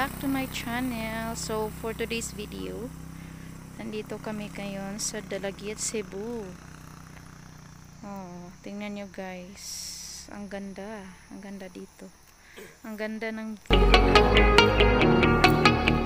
back to my channel. So for today's video, nandito kami ngayon sa Dalagiat, Cebu. Oh, tingnan nyo guys, ang ganda dito, ang ganda ng view.